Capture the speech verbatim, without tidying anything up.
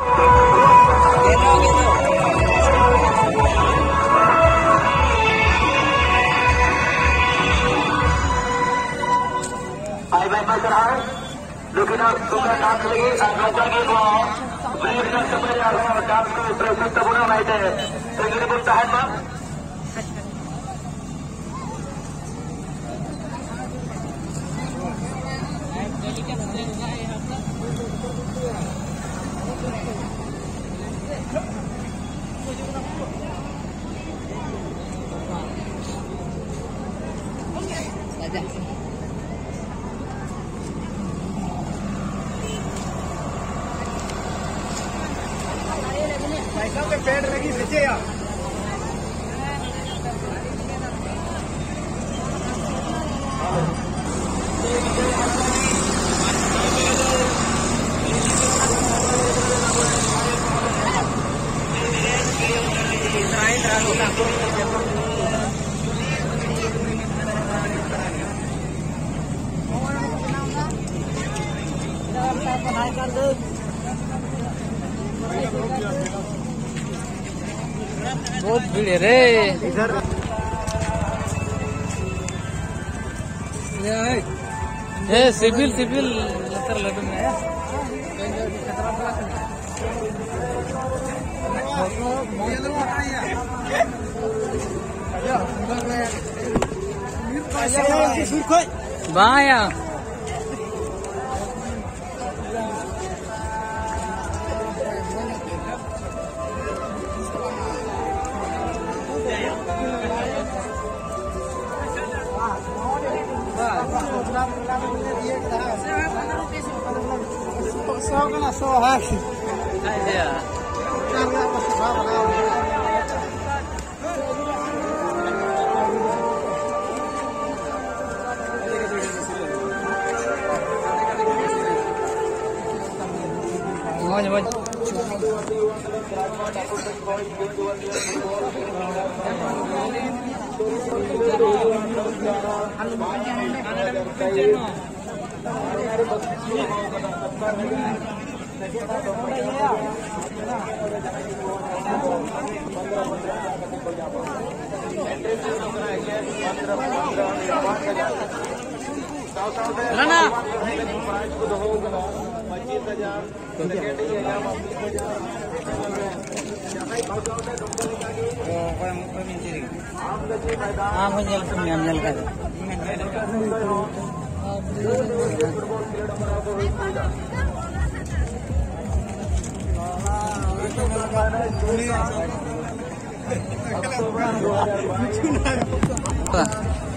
आई bike में चढ़ा है लेकिन आप सुबह डांस लगी लोकल के को ब्रेक का समय आ रहा है डांस को प्रशिक्षित होना माहिती है तो ये बोलता है ना पैसा पे पेड़ लगी नीचे या बहुत भीड़ है रे इधर ये सिविल सिविल लतर लड्डू में है बाया सौ का ना सौ है मौज मौज ना पच्चीस हजार हाँ मुझे जल का अक्टूबर